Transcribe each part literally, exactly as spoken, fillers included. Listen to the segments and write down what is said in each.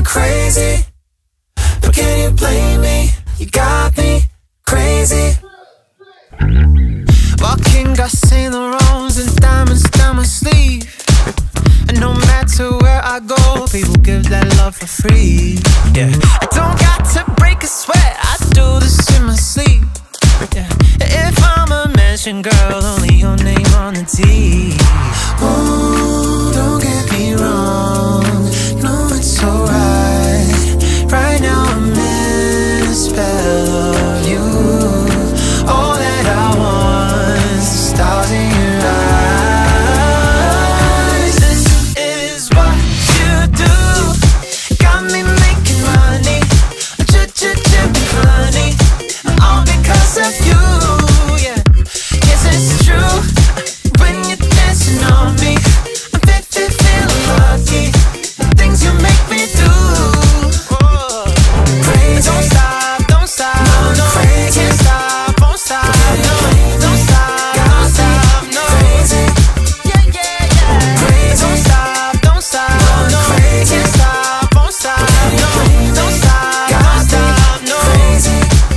crazy, but can you blame me? You got me crazy. Walking, got Saint Laurents and diamonds down my sleeve. And no matter where I go, people give that love for free. Yeah, I don't got to break a sweat, I do this in my sleep. Yeah, if I'm a mansion girl, only your name on the T. Ooh, don't get me wrong, no, it's alright. Right now I'm in a spell of you. All that I want is the stars in your eyes. This is what you do, got me making money, j-j-j-j honey, all because of you, yeah. Yes, it's true, when you're dancing on me, I'm feeling feeling lucky, the things you make me do. Whoa. Crazy, don't stop, don't stop, no, no, crazy, can't stop, won't stop, no, don't stop, don't stop, no, crazy, yeah, yeah, yeah, crazy, don't stop, don't stop, no, no, crazy, can't stop, won't stop, no, don't stop, don't stop, no, crazy.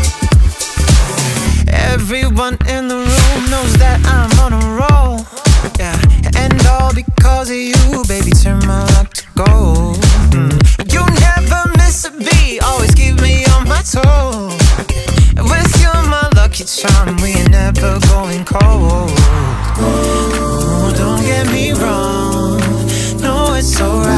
Everyone in the room knows that I'm on a roll, yeah, and all because of you, baby, turn my luck to gold. Mm. You never miss a beat, always keep me on my toes. With you, my lucky charm, we ain't never going cold. Oh, don't get me wrong, no, it's alright.